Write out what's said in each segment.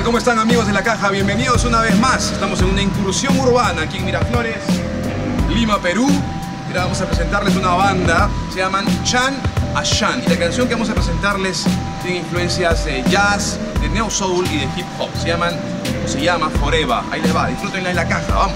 tal? ¿Cómo están, amigos de La Caja? Bienvenidos una vez más. Estamos en una incursión urbana aquí en Miraflores, Lima, Perú. Ahora vamos a presentarles una banda, se llaman Chan a Chan. Y la canción que vamos a presentarles tiene influencias de jazz, de neo soul y de hip hop. Se llama Forever. Ahí les va, disfrútenla en La Caja, vamos.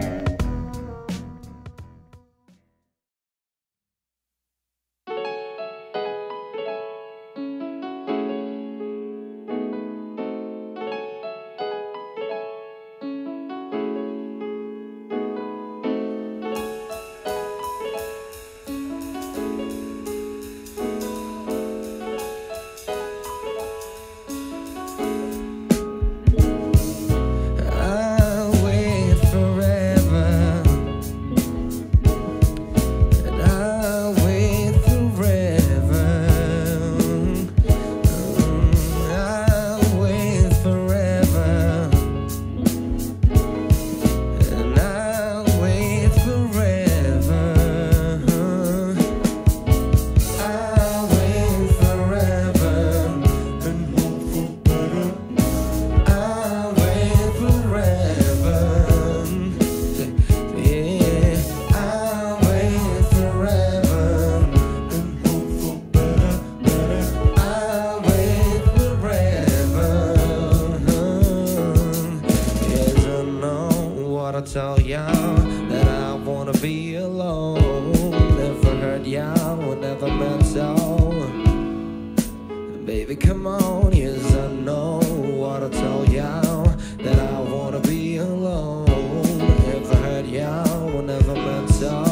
Tell y'all that I wanna be alone. Never heard y'all, will never meant so. Baby, come on, yes, I know what I tell y'all, that I wanna be alone. Never heard y'all, will never meant so.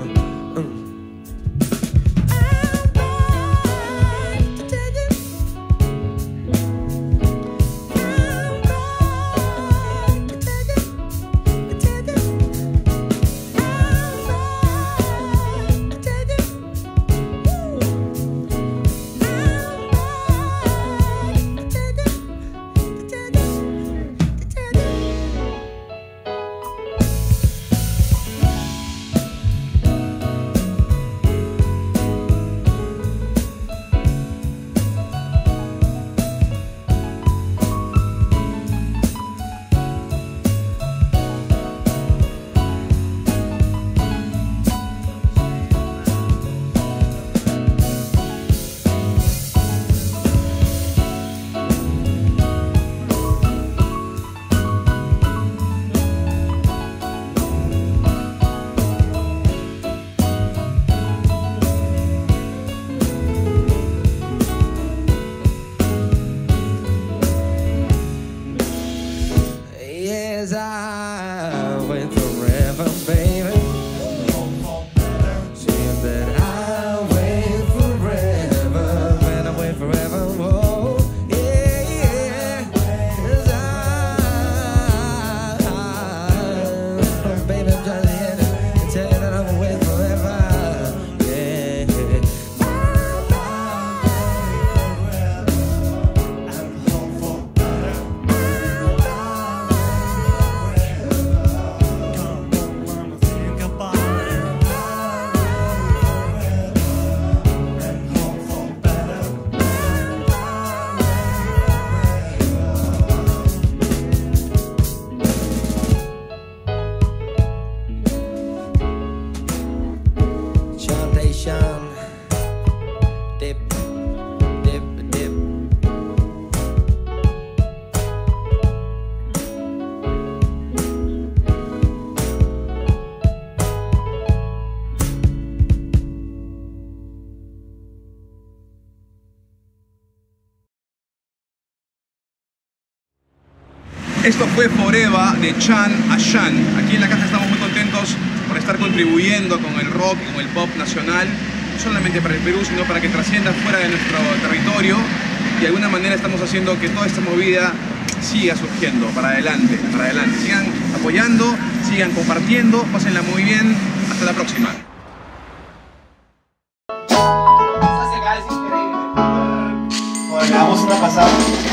I wait forever, baby. Saying that I wait forever, when I wait forever, whoa, yeah, yeah. 'Cause I baby, I'm trying to hit it and tell you that I'm wait forever, yeah. Dip, dip, dip. Esto fue Forever de Chan a Chan. Aquí en La Caja estamos muy contentos por estar contribuyendo con el rock y con el pop nacional, no solamente para el Perú, sino para que trascienda fuera de nuestro territorio, y de alguna manera estamos haciendo que toda esta movida siga surgiendo para adelante, para adelante. Sigan apoyando, sigan compartiendo, pásenla muy bien. Hasta la próxima. Es increíble. Bueno, le damos una pasada.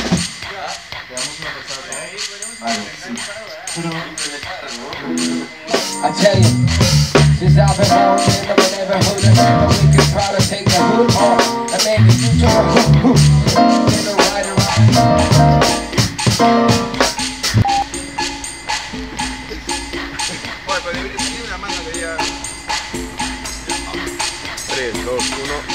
I tell you, since I've been born in the neighborhood, and we could probably take the hood off and maybe you join in the right around. debería salir una manga que diga 3, 2, 1.